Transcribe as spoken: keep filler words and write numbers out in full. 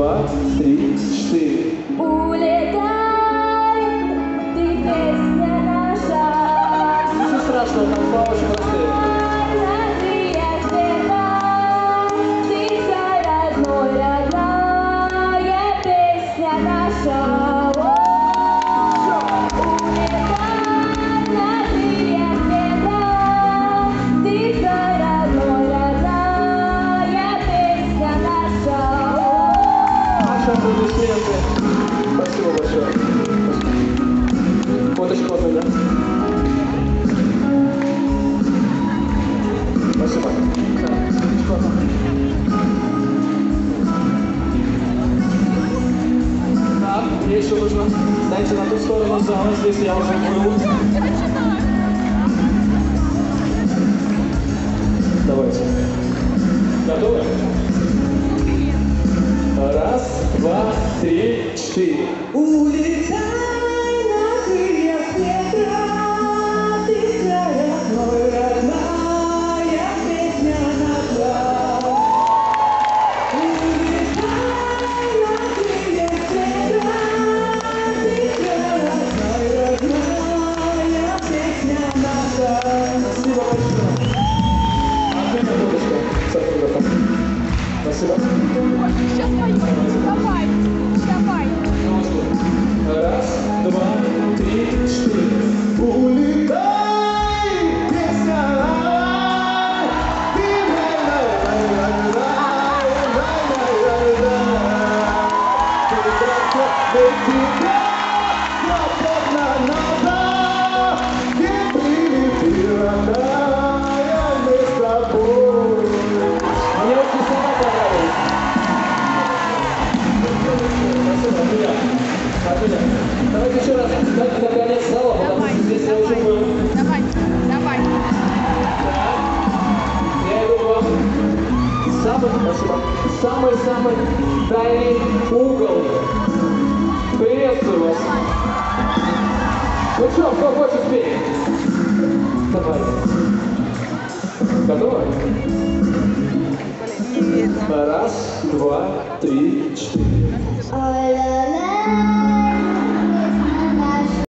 два, три, четыре. Улетай, ты песня наша. Ничего страшного, там слова очень простые. Ты вся родной, родная песня наша. Улетай на крыльях ветра. Ты вся родной, родная песня наша. Наши аплодисменты. Спасибо большое. Фоточку можно, да? Спасибо. Так, мне еще нужно. Дайте на ту сторону зала, здесь я уже был. Давайте. Готовы? Раз, два, три, четыре. Улетай на крыльях ветра, ты вся родной, родная песня наша. Улетай на крыльях ветра, ты вся родной, родная песня наша. Спасибо большое. Отлично, фоточка с автографом. Спасибо. Сейчас поем. Давай. Давай. Раз, два, три, четыре. Улетай, песня, ты Мне очень сама понравилась. Спасибо, Оля. Оля, давайте еще раз дайте за конец слова, потому Давай. что здесь я уже Давай. был. Давай. Давай. Так, я иду к вам. Самый, спасибо, самый-самый дальний угол. Приветствую вас. Ну что, кто хочет спеть? Давай. Готовы? Раз, два, три, четыре.